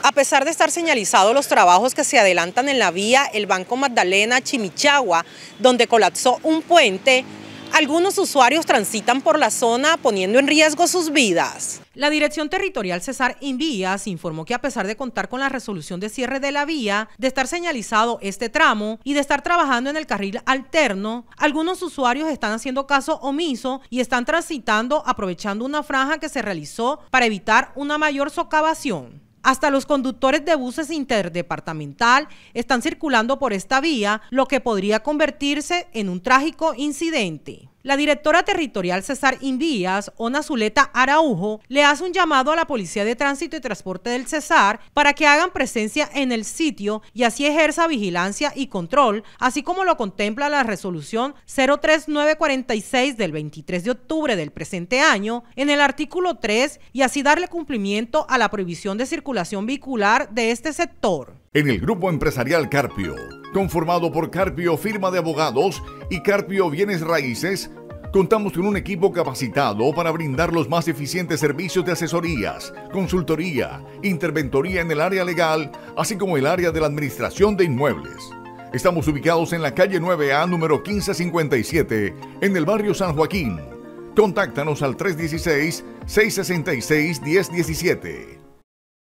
A pesar de estar señalizados los trabajos que se adelantan en la vía El Banco Magdalena-Chimichagua, donde colapsó un puente, algunos usuarios transitan por la zona poniendo en riesgo sus vidas. La Dirección Territorial Cesar Invías informó que a pesar de contar con la resolución de cierre de la vía, de estar señalizado este tramo y de estar trabajando en el carril alterno, algunos usuarios están haciendo caso omiso y están transitando aprovechando una franja que se realizó para evitar una mayor socavación. Hasta los conductores de buses interdepartamental están circulando por esta vía, lo que podría convertirse en un trágico incidente. La directora territorial Cesar Invías, Ona Zuleta Araujo, le hace un llamado a la Policía de Tránsito y Transporte del Cesar para que hagan presencia en el sitio y así ejerza vigilancia y control, así como lo contempla la resolución 03946 del 23 de octubre del presente año en el artículo 3 y así darle cumplimiento a la prohibición de circulación vehicular de este sector. En el Grupo Empresarial Carpio, conformado por Carpio Firma de Abogados y Carpio Bienes Raíces, contamos con un equipo capacitado para brindar los más eficientes servicios de asesorías, consultoría, interventoría en el área legal, así como el área de la administración de inmuebles. Estamos ubicados en la calle 9A número 1557, en el barrio San Joaquín. Contáctanos al 316-666-1017.